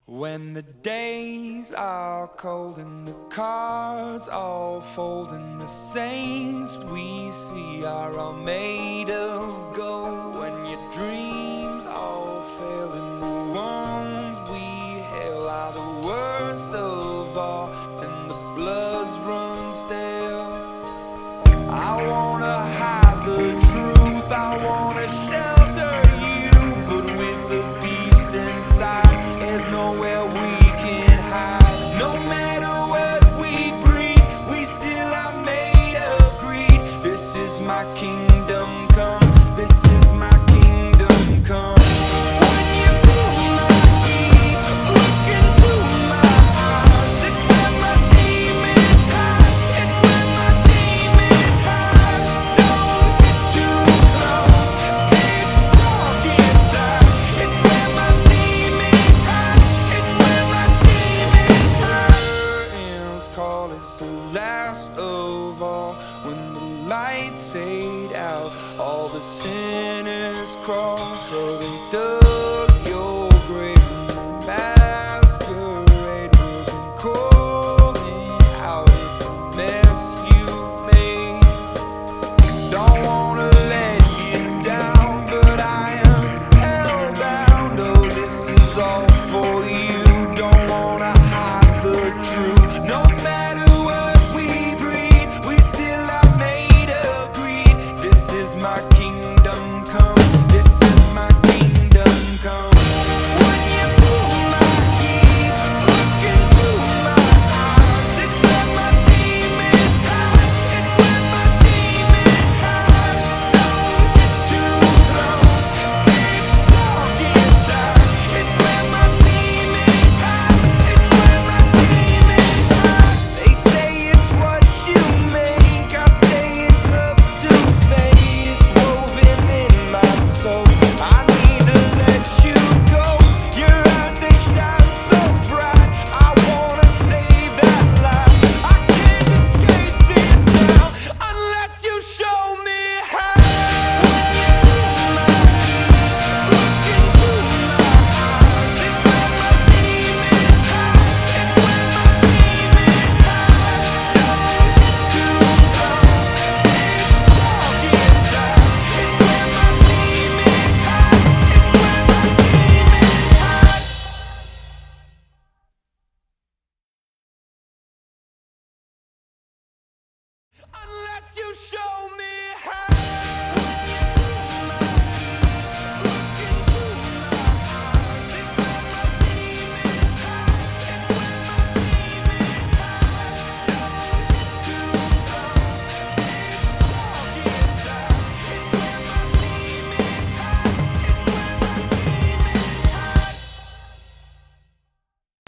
When the days are cold and the cards all fold and the saints we see are all made of gold, when your dreams all fail and the ones we hail are the worst of all and the bloods run stale, I wanna hide the truth, I wanna shelter you, but with the beast inside there's nowhere we can hide. No matter what we breed, we still are made of greed. This is my kingdom come, this is my kingdom come. When you pull my feet, look into my eyes, it's where my demons hide, it's where my demons hide. Don't get too close, it's dark inside, it's where my demons hide, it's where my demons hide. Curtains call, it's the last of all. When the lights fade out, all the sinners crawl. So they dug your grave and masquerade. We've been calling out the mess you've made. Don't wanna let you down, but I am hellbound. Oh, this is all for you. Don't wanna hide the truth. No matter what we breed, we still are made of greed. This is my key.